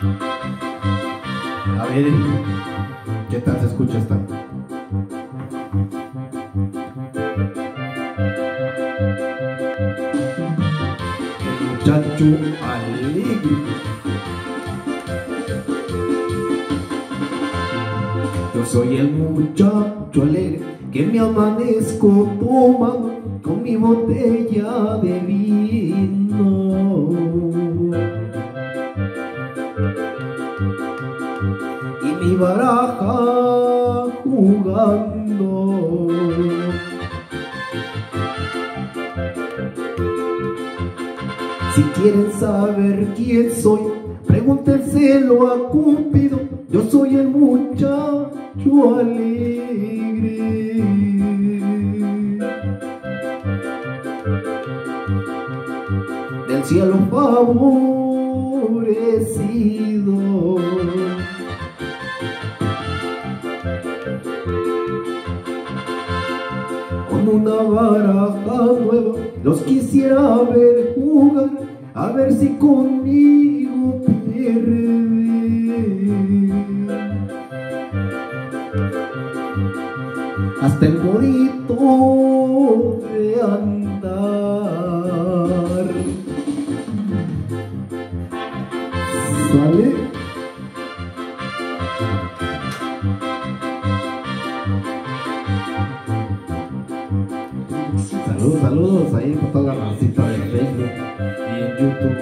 A ver, ¿qué tal se escucha esta? El muchacho alegre. Yo soy el muchacho alegre que me amanezco tomando con mi botella de vino y mi baraja jugando. Si quieren saber quién soy, pregúntenselo a Cupido. Yo soy el muchacho alegre. Del cielo favorecido. Con una baraja nueva los quisiera ver jugar, a ver si conmigo pierden. Hasta el bonito de andar. ¿Sale? Saludos, saludos ahí por toda la racita de Facebook y en YouTube.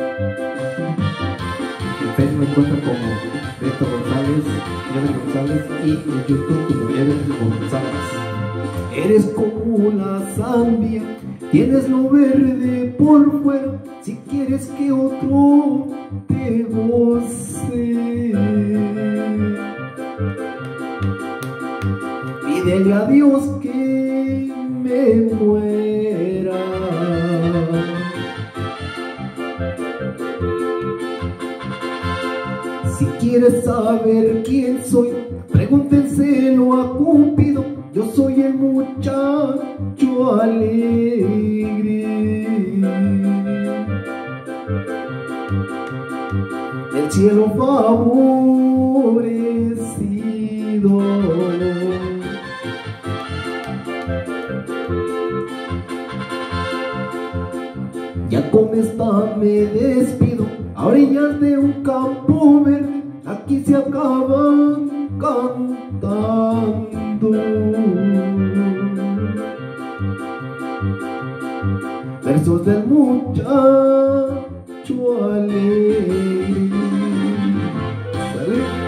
En Facebook me encuentran como Beto González, Ever González, y en YouTube como Ever González. Eres como la sandía, tienes lo verde por fuera, si quieres que otro te goce. Pídele a Dios que me muera. Si quieres saber quién soy, pregúntenselo a Cupido. Yo soy el muchacho alegre. El cielo favorecido. Ya con esta me despido, a orillas de un campo verde, aquí se acaban cantando. Versos del muchacho alegre. ¿Sale?